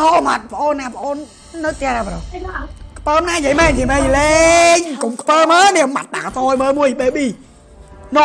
ô mặt ô nè ô nó che ra rồi bơm này vậy mày lên cũng bơm mới nè mặt đỏ thôi mơ mùi baby no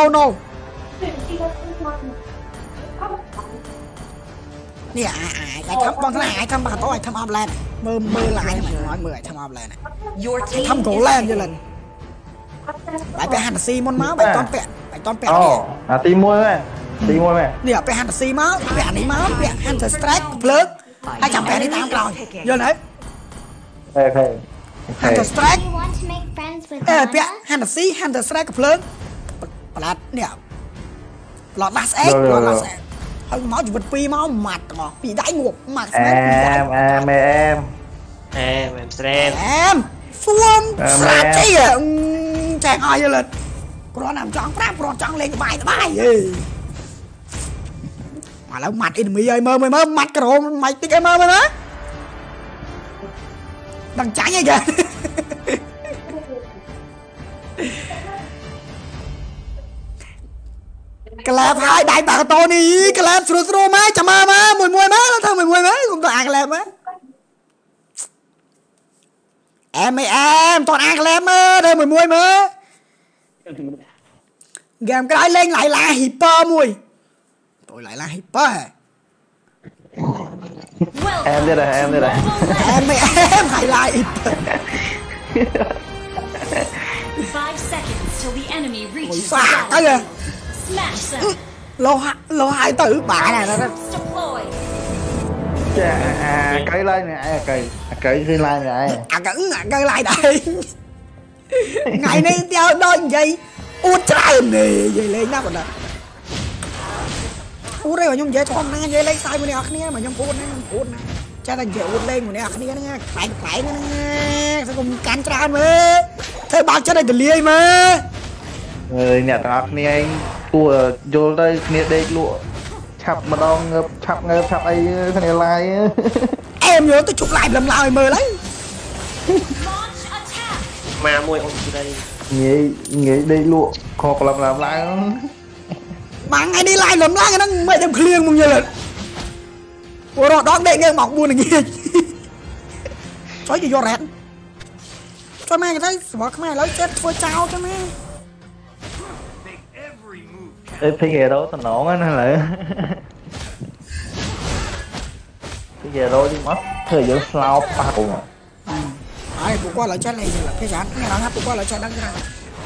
nè ai thăm con này ai thăm bà tôi thăm om lên mơ lại mày nói 10 thăm om lên này thăm cổ lên như lần bài pe hàn xi môn máu bài toàn pẹ tìm mua mày nè pe hàn xi máu pẹ ní máu pẹ hàn strike lớn ai chẳng pẹ đi tao rồi giờ đấy hàn strike pẹ hàn xi hàn strike lớn là nè lọt last egg hơi máu chỉ vật pi máu mặt mà bị đãi ngục mặt em xuông sạt chi à chàng ai vậy lên con làm tròn lên cái bài gì mà là mặt enemy ơi mơ mặt cái đồ mày tích em mơ đó đằng trái như kìa cái lẹp hai đại bảo tôi đi cái lẹp suru má chả má mùi má nó thôi mùi má cũng toàn cái lẹp á em toàn ăn lem á đây mùi má game cái đấy lên lại là hyper mùi tôi lại là hyper em đây này em lại là hyper phá cái kìa lô hai tử bả này đó cây lên nè cây lên nè cây lại đây ngày nay theo đôi gì út trái nè vậy lên nhá còn đó út đây mà nhung dễ con nè dễ lấy sai của nè kia mà nhung út nè cha là dễ út lên của nè kia nè phải nè sao cùng cán tra mà thôi bác cho đây từ lia mà nè tao nè anh tua vô đây nè đây lụa chập mà đong chập ấy cái này lại em nhớ tôi chụp lại lầm lại mờ lấy mà mùi ông đây nghĩ đi lụa khó làm lại mà ngay đi lại lầm lại nó mày đem clear mong như là ủa đó đón đệ nghe mọc buồn này nghe nói gì do rẹt cho mày thấy bỏ cái mày lấy chết thôi chao cho mày cái gì đó tao nổ á nó lại cái gì đó đi mất thời gian slow pa cùng ai cũng qua lại chết này là cái rắn nghe nói cũng qua lại chết đắng ra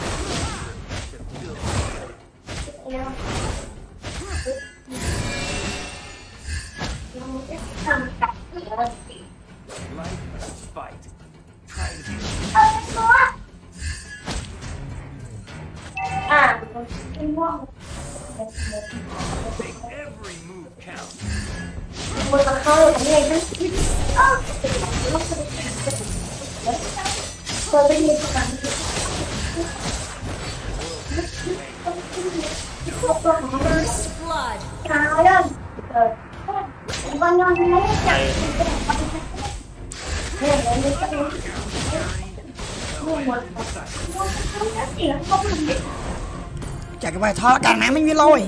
chả cái bài thọ càng nãy mình đi lôi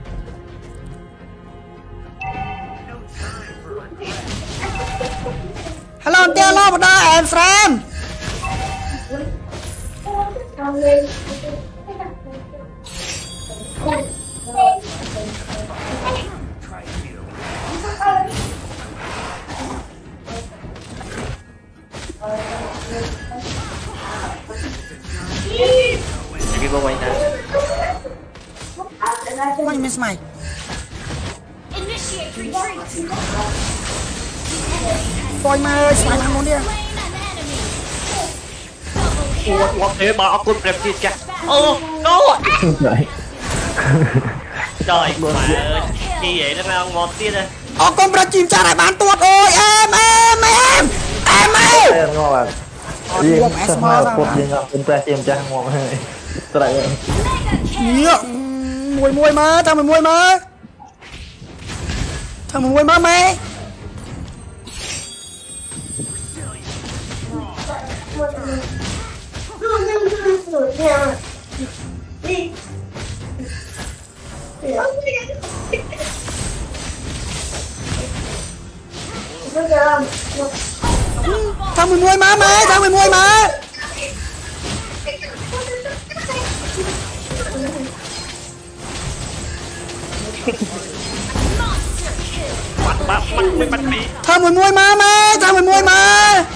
hello hello một đó em friend đi vô quanh ta quanh miss mày coi mà ơi mày làm món đi ủa thế bỏ con đẹp kia kìa ô no trời mà ơi chi vậy nó ra ngọt tiết này con bật chim cha lại bán tuột ôi em ơi ngon à riêng sao mà cột riêng ngọc con bật chim cha ngon hay tôi lại mùi mà thằng mùi mà mày thằng mùi mùi má má thằng mùi mùi má thằng mùi mùi má má thằng mùi mùi má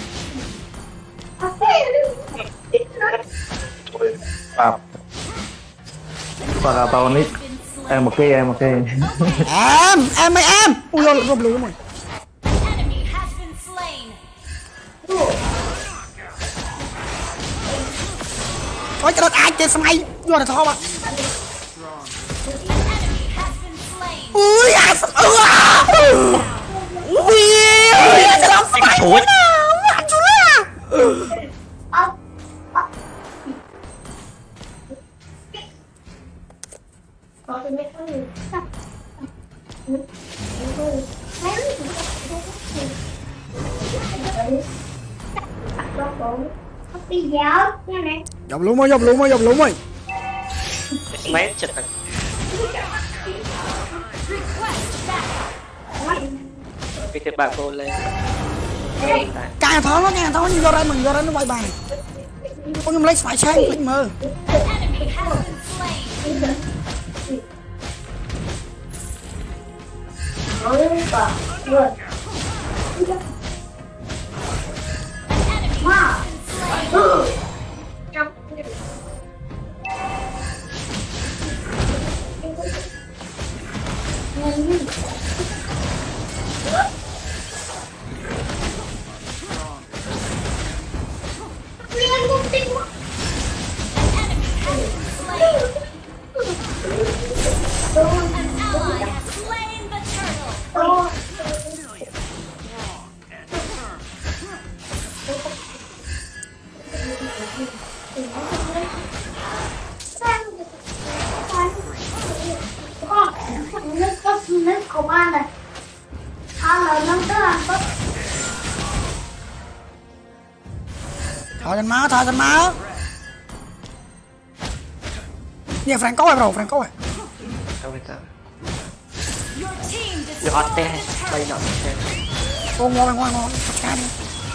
và tao nít em ok em ui rồi rộp lú rồi ôi cái đất ai trên smáy vô là thò mà ui ai ui cái đó phải chuối dọc lúa mới mấy chật này cái thiệt bạc tôi lên càng thó như do đây nó bay bài ôi nhưng lấy phải chơi lấy mơ thò chân máu nè Franco rồi Franco rồi được hot te bay nọ ô ngon cha đi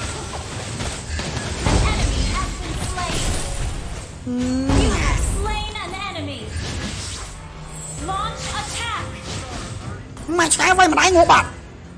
mày trái vay mà đánh ngộ bạn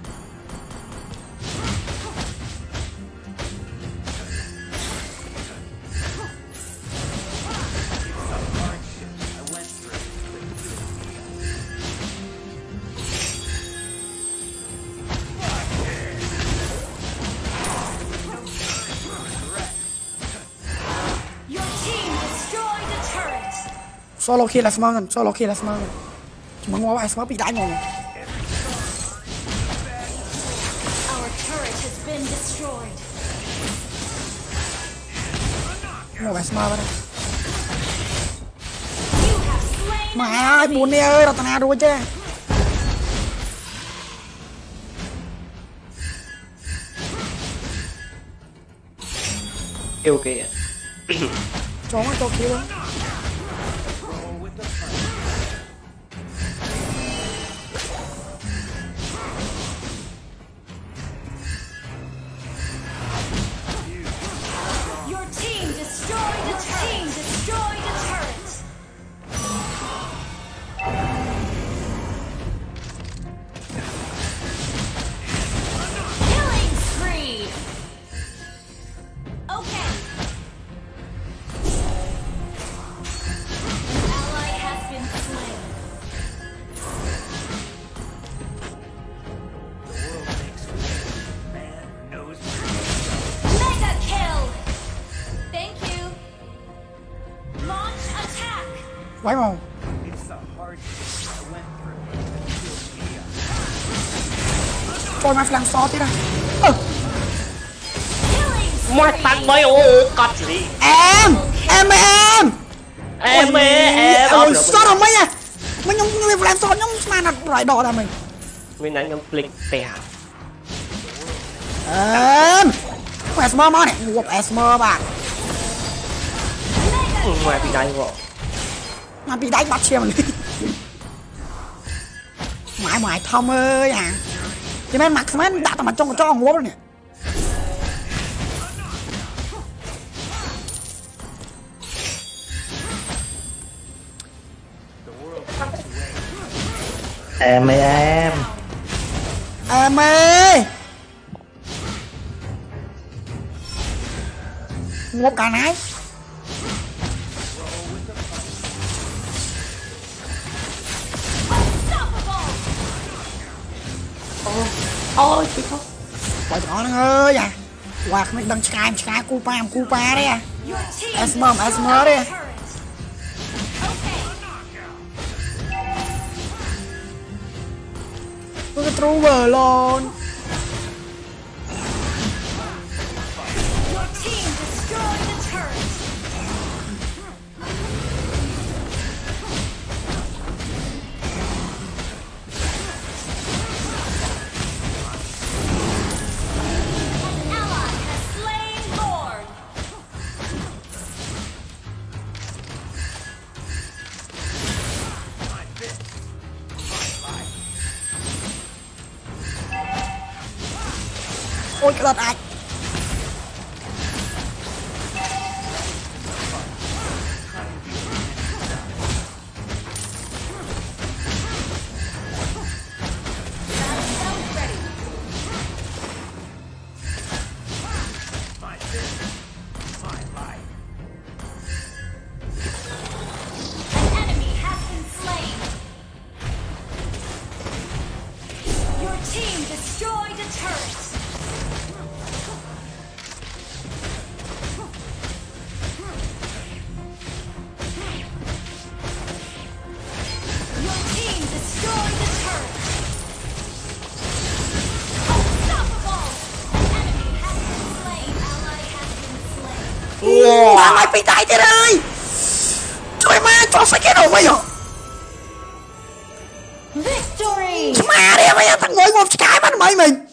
solo kill là smart chỉ muốn ngó ai smart bị đãi ngon ngó ai smart vậy mà ai buồn đi ơi tao nào đuôi chứ yêu kìa cho nó cho kia luôn quái màu coi mai làm so thế này mua tăng mới ô con gì em ôi sao rồi mấy à mấy nhóm người làm so nhóm mà là loại đỏ là mình đánh nhóm click tè em Esmer mà này ngụp Esmer bạn ngoài bị đánh vợ mà bị đánh bắt chia mình mãi thông ơi à chị men mặc men đã tao mà trong cho ngố rồi nè em ơi ngố cả nái ôi chị thôi bỏ cho nó ơi à quạt mình đang sky cu pa đấy à esmer đấy à cái trú vờ luôn ôi cái đợt ai làm ai bị tay thế ơi trời má cho phải cái đầu mày hả má đi mày thằng ngồi một cái bắt mày mình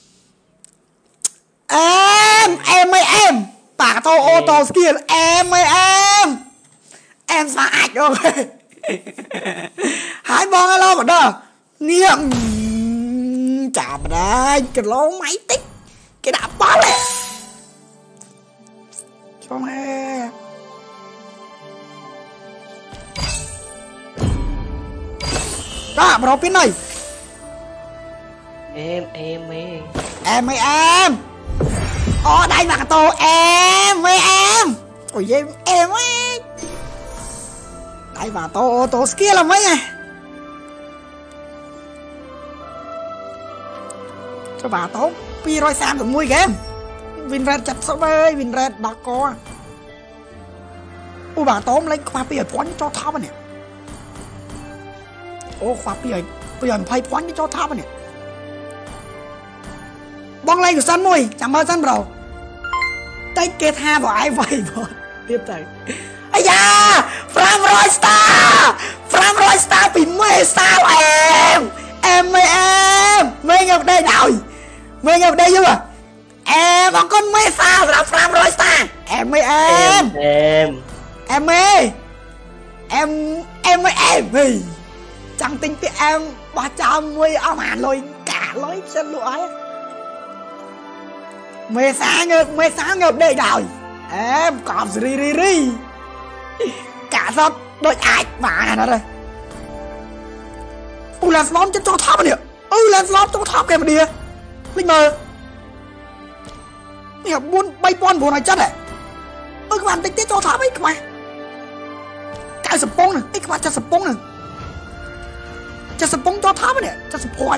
em bà tô ô tô skill em ơi em phá ạch rồi hai bon alo mà đó niệm chả mà đây cái lỗ máy tích cái đạp bó này cho mẹ đó mà pin này em đây mà tô em ôi em ấy đây mà tô kia là mấy à cho bà tốt pi rồi sam được mui game Vinred chặt sao đây Vinred đã có ô bà tóm lấy khoa bây giờ phán cho tháp nè ô khoa bây giờ phải phán cho tháp nè bong lên của sân mui chẳng ơn sân rồi tay kia tha vào ai vậy rồi tiếp tới ây da Fram Roy Star bị mê sao em mê ngập đây nào mê ngập đây chứ mà em còn con mê sao là Fram Roy Star em ơi chẳng tính cái em 310 ông hàn lôi cả lối chân lụa mê sáng ngập đây rồi em còn ri cả sắp đôi ai mà nó đây Lancelot cho tháp này Lancelot cho tháp kìa mà đi linh mờ nè buôn bay pon buồn này chất này các bạn tính cho tháp ấy các bạn cái sập bông này các bạn cho sập bông này cho sập bông cho tháp này cho sập pon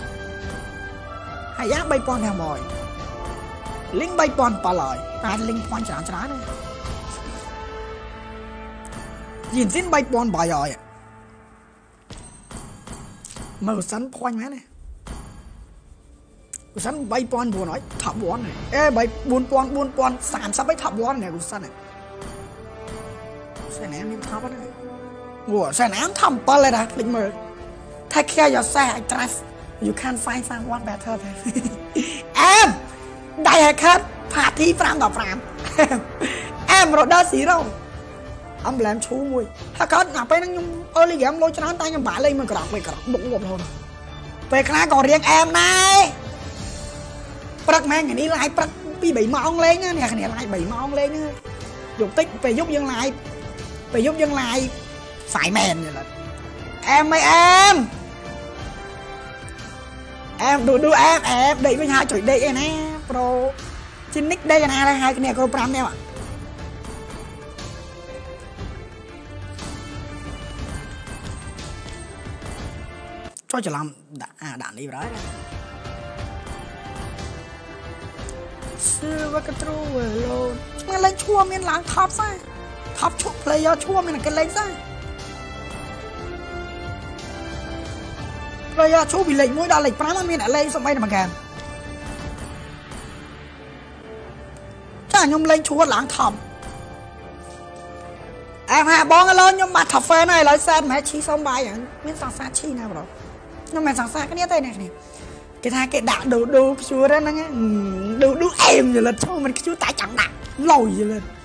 hay giá bay pon nào mồi lính bay pon pa lời lính pon chán này nhìn xin bay pon bài rồi màu xanh pon má nàyกูสั้นใบบอลบัวน้อยทับบอลnàyใบบุญปอนสามซับใบทับบอลเนี่ยกูสั้นเนี่ยใส่แหนมนี่ทับวะเนี่ยหัวใส่แหนมทำปอนเลยนะลิงมือ take care yourself I trust you can't find someone better emได้ครับพาที่ฟรามต่อฟรามem rồi đó xí đâu ông làm chú mùiถ้าเขาอยากไปนั่งยุ่งเออลีแกมโรยชนะตายยังบ่าเลยมันกระดกไปกระดกบุกบกเลย về khá còn riêng em này bật mang cái đi lại bật bị bảy mong lên nè cái này lại bảy mong lên nữa dục tích về giúp dân lại phải mèn rồi là em ơi em đu em đẩy với hai chửi đẩy nè pro trên nick đây là hai cái này có pram em ạ cho chỉ làm đạn đi vào đấy xưa với cái true luôn mà lên chua miền làng top sao top chua player chua miền là cái lên sao player chua bị lệnh mũi đa lệnh pram miền đã lên xong bay mà kèm chắc nhung lên chua làng top em hà bong lên nhưng mà thập phê này lấy xem mẹ chi xong bài à miền sang xa chi nào rồi nhưng mà sang xa cái này này cái thằng cái đạn đồ chua đó nó nghe đồ em rồi là cho mình cái chú tải chẳng đạn lồi rồi lên